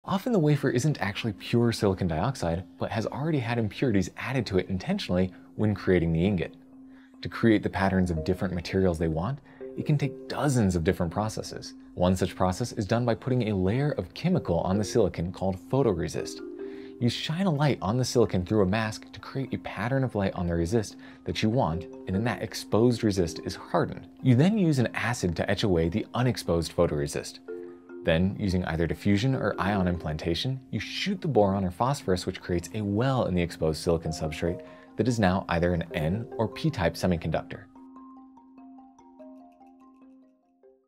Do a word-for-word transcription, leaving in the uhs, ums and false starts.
Often the wafer isn't actually pure silicon dioxide, but has already had impurities added to it intentionally when creating the ingot. To create the patterns of different materials they want, it can take dozens of different processes. One such process is done by putting a layer of chemical on the silicon called photoresist. You shine a light on the silicon through a mask to create a pattern of light on the resist that you want, and then that exposed resist is hardened. You then use an acid to etch away the unexposed photoresist. Then, using either diffusion or ion implantation, you shoot the boron or phosphorus, which creates a well in the exposed silicon substrate that is now either an N or P-type semiconductor.